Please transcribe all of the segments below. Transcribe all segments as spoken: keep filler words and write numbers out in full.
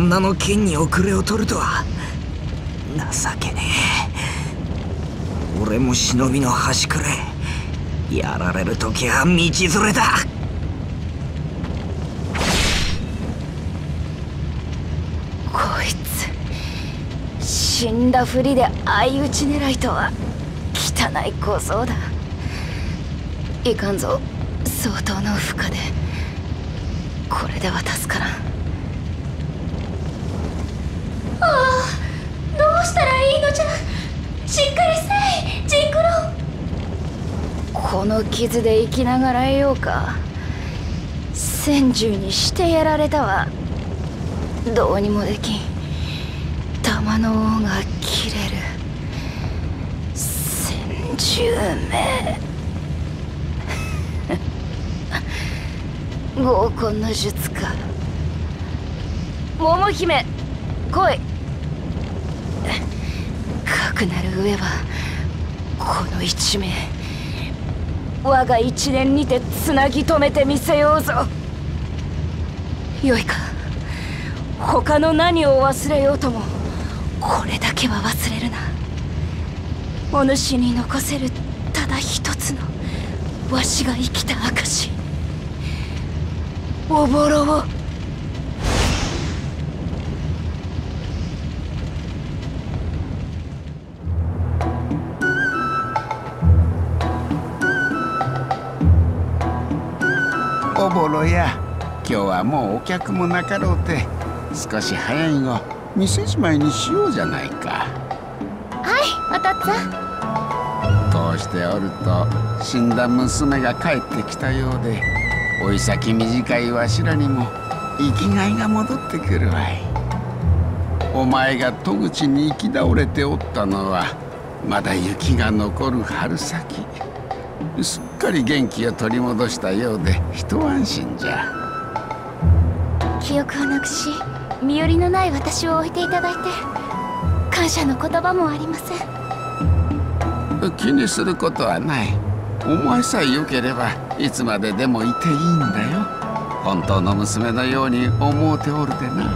女の剣に遅れを取るとは情けねえ。俺も忍びの端くれ。やられる時は道連れだ。 こいつ死んだふりで相打ち狙いとは汚い小僧だ。いかんぞ、相当の負荷で。これでは助からん。 ああ、どうしたらいいのじゃ。しっかりせい、ジンクロ。 この傷で生きながらえようか。千獣にしてやられたわ。どうにもできん。玉の尾が切れる。千獣め合コンの術か。桃姫来い。かくなる上はこの一命我が一念にてつなぎ止めてみせようぞ。よいか、他の何を忘れようともこれだけは忘れるな。お主に残せるただ一つのわしが生きた証、おぼろを。 おぼろや、今日はもうお客もなかろうて少し早いが店じまいにしようじゃないか。 はい、お父っつぁん。 こうしておると死んだ娘が帰ってきたようで、老い先短いわしらにも生きがいが戻ってくるわい。お前が戸口に行き倒れておったのはまだ雪が残る春先。すっかり元気を取り戻したようで一安心じゃ。 記憶をなくし、身寄りのない私を置いていただいて感謝の言葉もありません。 気にすることはない。お前さえ良ければいつまででもいていいんだよ。本当の娘のように思うておるでな。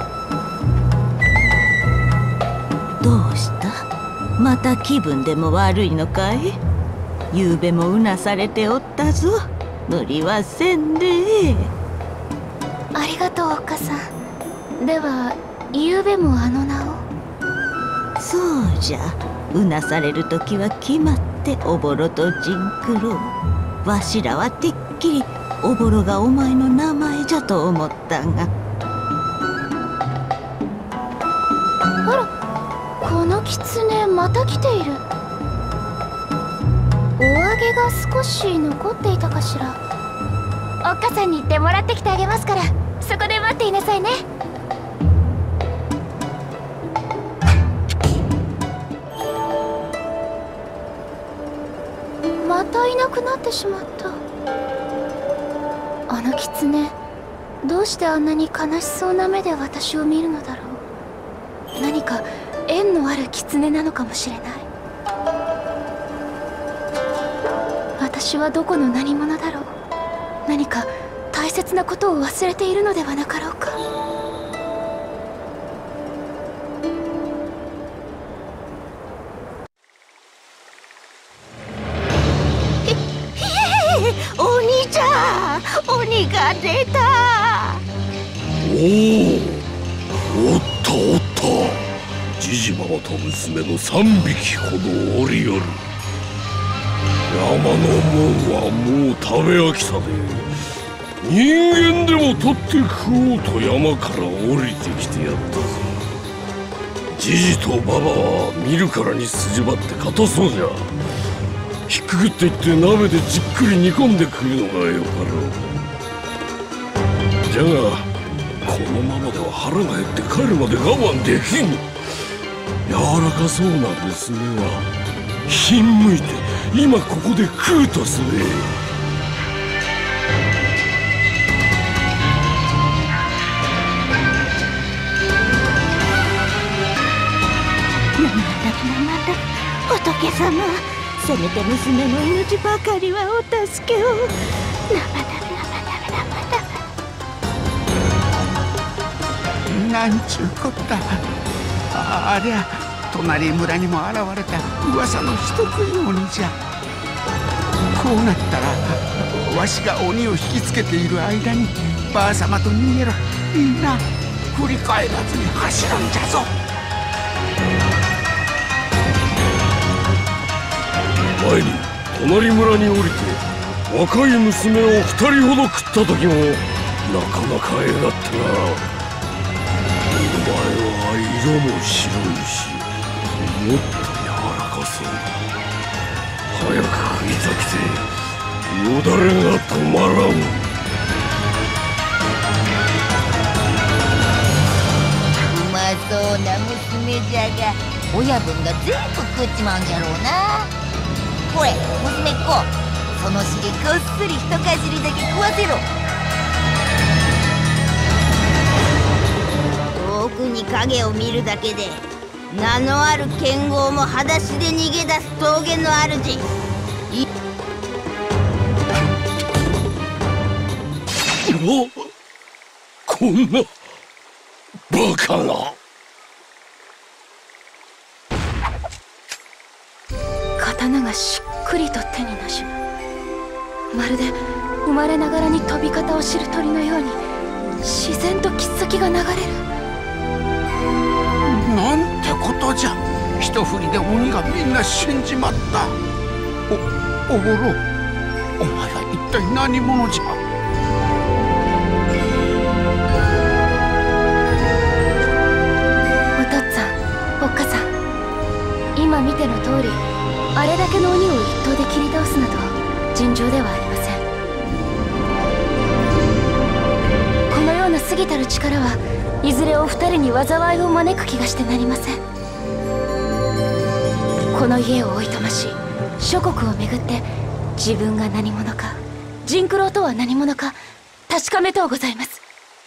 どうした？また気分でも悪いのかい？ゆうべもうなされておったぞ。無理はせんで。 ありがとう、おっかさん。ではゆうべもあの名を？ そうじゃ。うなされる時は決まっておぼろとジンクロ。わしらはてっきりおぼろがお前の名前じゃと思ったが。 あら、この狐また来ている。お揚げが少し残っていたかしら。おっかさんに言ってもらってきてあげますから、そこで待っていなさいね。またいなくなってしまった。あの狐、どうしてあんなに悲しそうな目で私を見るのだろう。何か縁のある狐なのかもしれない。私はどこの何者だろう。何か大切なことを忘れているのではなかろうか。 へへ鬼じゃ。鬼が出た。 おお、おったおった。じじママと娘の三匹ほどおりよる。山の門はもう食べ飽きたで、人間でも取って食おうと山から降りてきてやったぞ。じじとババは見るからに筋張って硬そうじゃ。ひっくくっていって鍋でじっくり煮込んで食うのがよかろう。じゃがこのままでは腹が減って帰るまで我慢できん。柔らかそうな娘はひんむいて今ここで食うとすれ。 生だ生だ。仏様、せめて娘の命ばかりはお助けを。生だ生だ生だ。 うん、 なんちゅうこった。あ, ありゃ隣村にも現れた噂の人食い鬼じゃ。こうなったらわしが鬼を引きつけている間にばあさまと逃げろ。みんな振り返らずに走るんじゃぞ。 前に隣村に降りて若い娘を二人ほど食った時もなかなかえがったな。お前は色も白いしもっと柔らかそうだ。早く食いたくてよだれが止まらん。 うまそうな娘じゃが親分が全部食っちまうんじゃろうな。これ娘っ子、そのしげこっそり一かじりだけ食わせろ。 遠くに影を見るだけで名のある剣豪も裸足で逃げ出す峠の主。 おこんなバカな。 刀がしっくりと手になじむ。まるで生まれながらに飛び方を知る鳥のように自然と切っ先が流れる。 なんてことじゃ。一振りで鬼がみんな死んじまった。おおぼろ、お前は一体何者じゃ。 お父っつぁん、おっかさん、今見ての通りあれだけの鬼を一刀で切り倒すなど尋常ではありません。このような過ぎたる力はいずれお二人に災いを招く気がしてなりません。この家をおいとまし諸国を巡って自分が何者か、ジンクロとは何者か確かめとうございます。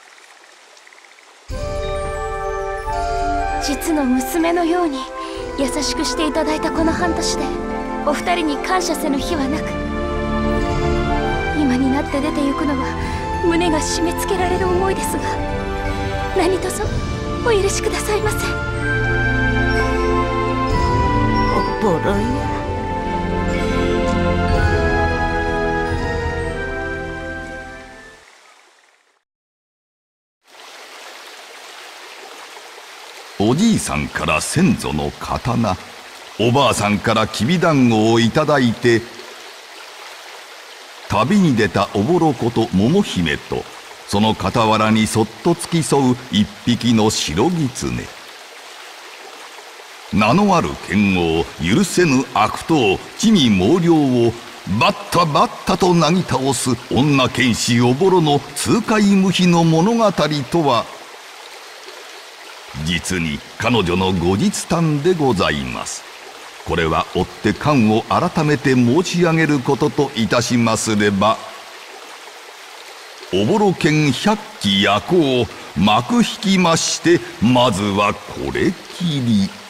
実の娘のように優しくしていただいたこの半年でお二人に感謝せぬ日はなく、今になって出て行くのは胸が締め付けられる思いですが、何卒お許しくださいませ。 おぼろや。 おじいさんから先祖の刀、おばあさんからきびだんごをいただいて、旅に出たおぼろこと桃姫とその傍らにそっと付き添う一匹の白狐。名のある剣豪、許せぬ悪党、魑魅魍魎をバッタバッタとなぎ倒す女剣士おぼろの痛快無比の物語とは、実に彼女の後日談でございます。これは追って巻を改めて申し上げることといたしますれば、おぼろ剣百鬼夜行幕引きまして、まずはこれきり。